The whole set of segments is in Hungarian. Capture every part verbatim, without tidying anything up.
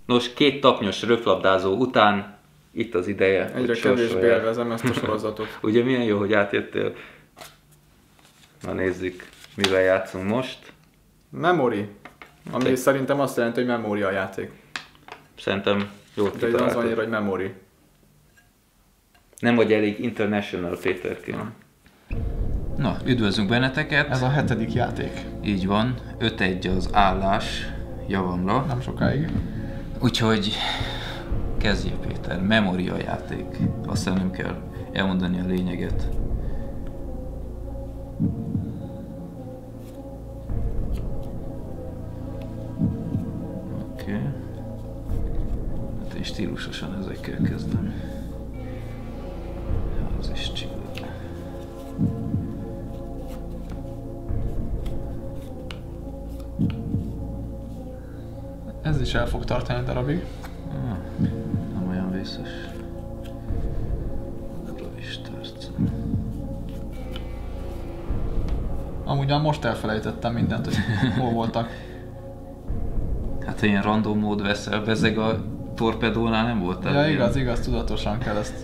Nos, két tapnyos röplabdázó után itt az ideje. Egyre kevésbé élvezem ezt a sorozatot. Ugye milyen jó, hogy átjöttél. Na nézzük, mivel játszunk most. Memory. Ami Te... szerintem azt jelenti, hogy memória a játék. Szerintem jót kitaláltad. De az annyira, hogy memory. Nem vagy elég international, Péterként. Na, üdvözlünk benneteket. Ez a hetedik játék. Így van, öt egy az állás javamra. Nem sokáig. Úgyhogy kezdje, Péter. Memory a játék. Aztán nem kell elmondani a lényeget. Oké. Okay. Hát én stílusosan ezekkel kezdem. Az is csiga. Ez is el fog tartani darabig. Ah, nem olyan vészes. Amúgy már most elfelejtettem mindent, hogy hol voltak. Hát ha ilyen random mód veszel, bezeg a torpedónál nem voltál? Ja, igaz, ilyen... igaz, tudatosan kell ezt.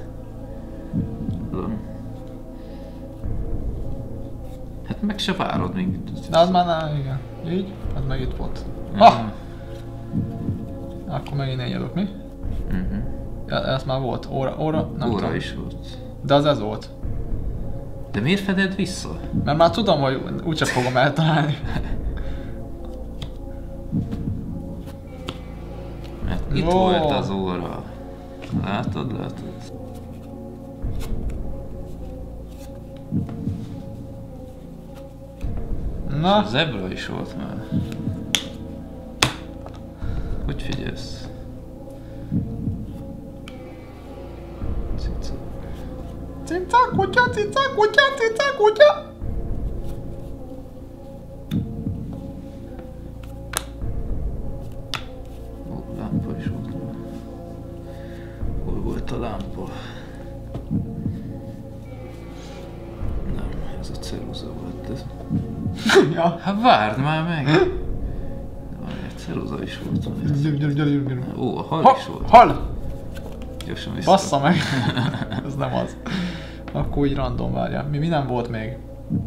Hát meg se várod még. De az már nem, igen. Így? Az meg itt volt. Ha! Akkor megint én jövök, mi? Uh-huh. Ja, ez már volt. Óra, óra, nem óra tudom. is volt. De az ez volt. De miért feded vissza? Mert már tudom, hogy úgyse fogom eltalálni. Mert itt oh. volt az óra. Látod, látod? Na? És a zebra is volt már. Hogy figyelsz? Cica. Cica kutya, cica kutya, cica kutya! Ó, lámpa is volt már. Hol volt a lámpa? Nem, ez a ceruza volt ez. Ja. Hát várd már meg! Egy ceruza is volt. Gyere, gyere, gyere, gyere. Ó, a hal ha, is volt. Hal! Gyorsan vissza. Bassza meg! Ez nem az. Akkor így random várja. Mi, mi nem volt még?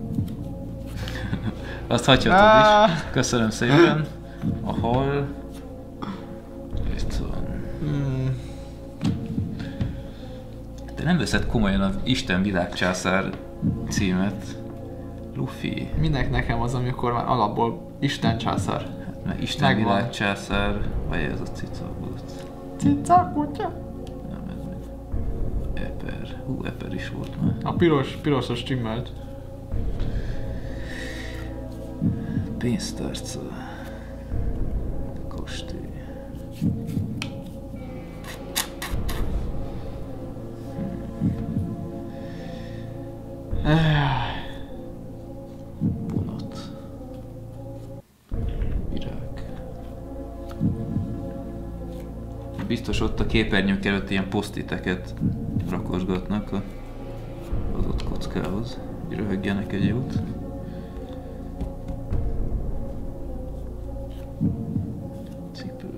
Azt hagyhatod is. Köszönöm szépen. A hal... Itt van. Hmm. Te nem veszed komolyan az Isten világcsászár címet. Luffy. Minek nekem az, amikor már alapból Isten császár. Hát mert Isten megvan. Világcsászár, vagy ez a cica volt. Cica kutya? Nem, ez meg. Eper. Hú, Eper is volt már. A piros, pirosos stimmelt. Pénztárca. Kastély. Vonat. Virág. Biztos ott a képernyők előtt ilyen posztiteket rakosgatnak az ott kockához, hogy röhögjenek egy jót. Cipő.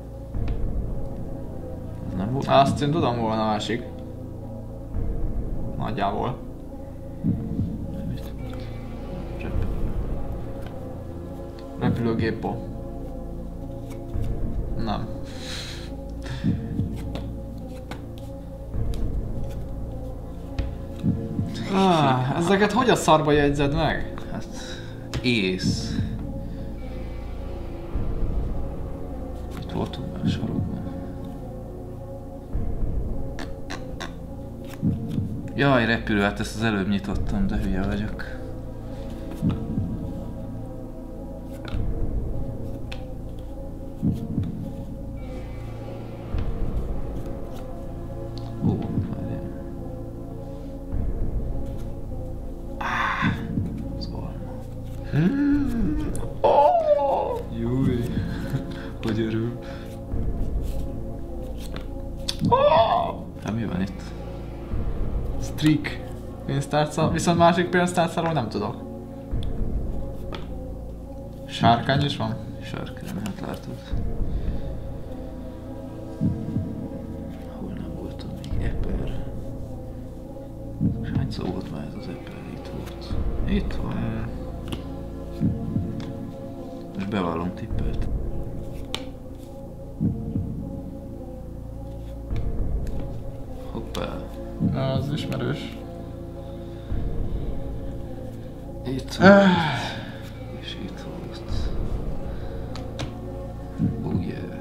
Ez nem volt? Azt én tudom, hol van a másik. Nagyjából. Repülőgéppo. Nem. Ah, ezeket hogy a szarba jegyzed meg? Hát... ész. Itt voltunk már sarokban. Jaj, repülő, hát ezt az előbb nyitottam, de hülye vagyok. Ó, várjál. Ah, az alma. Hmm. Oh. Júj, hogy örül. Oh. Hát mi van itt? Streak. Pénztárca, viszont másik pénztárcáról nem tudok. Sárkány is van? Sárkány, hát látod. Hányszor volt már ez az Apple? Itt volt. Itt van. Hmm. Most bevallom tippelt. Hoppá. Na, az ismerős. Itt volt. És itt volt. Oh yeah.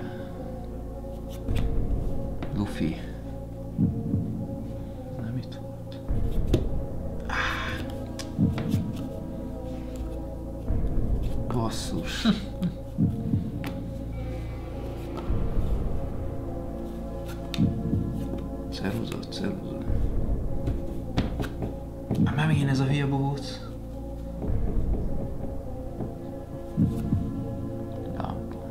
Luffy. Nem itt volt. Ah. Basszus. Ceruza, ceruza. Ah, már megint ez a hülye bohóc. Lámpa.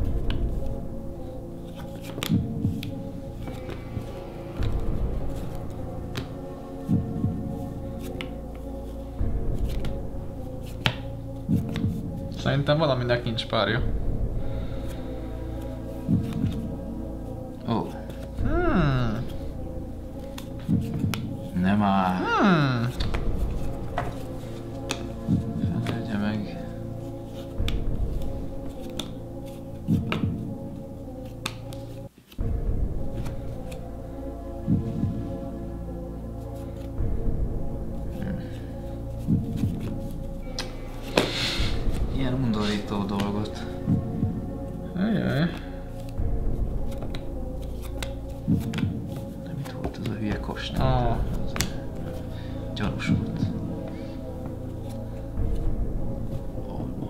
Szerintem valaminek nincs párja. Ó, oh, Hmm. nem áll. Hmm. Felvegye meg. Ilyen undorító dolgot. Ajaj. Nem itt volt ez a hülye kostüm. Ah. Gyanús volt. Alma.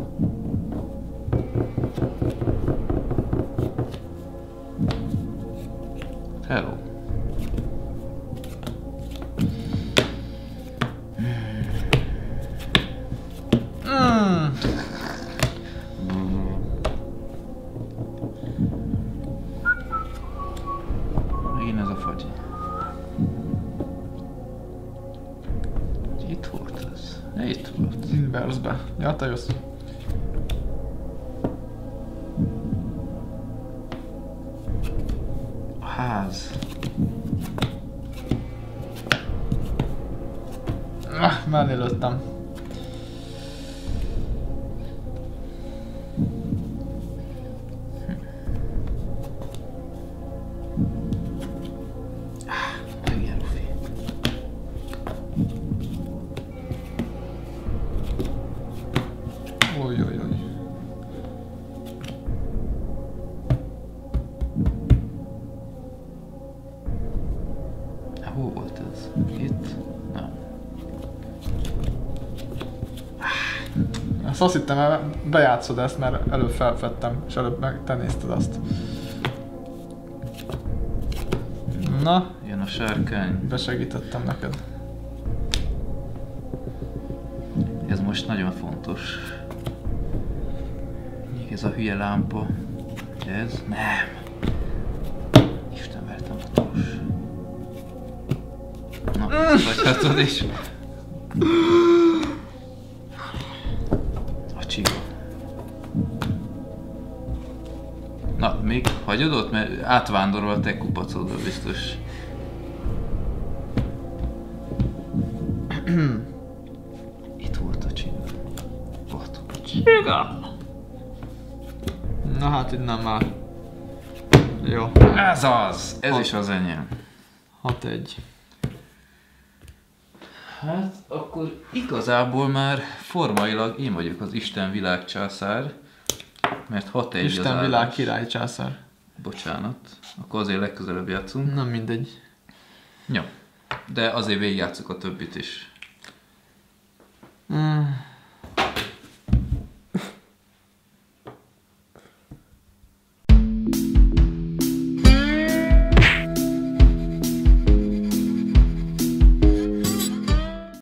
Hello. Hmm. Megint ez a fagyi. Itt volt ez. Itt volt. Inverse-be. Ja, te jössz. A ház. Ah, mellé lőttem. Megint Luffy. Oj, oj, oj. Hol volt ez? Itt? Nem. Azt azt hittem, el bejátszod ezt, mert előbb felfedtem, és előbb meg te nézted azt. Na, Jön a sárkány. besegítettem neked. Ez most nagyon fontos. Még ez a hülye lámpa. Ez? Nem. Isten vertem a tors. Na, vagy is. A csiga. Na, még hagyod ott? Mert átvándorol a te kupacodra biztos. Itt volt a csiga. Ott a csiga. Na hát innen már. Jó. Ez az! Ez is az enyém. hat egy. Hát, akkor igazából már formailag én vagyok az Isten világcsászár, mert hat egy az Isten állás. világ király császár. Bocsánat, akkor azért legközelebb játszunk. Nem mindegy. Jó, de azért végigjátszuk a többit is. Mm.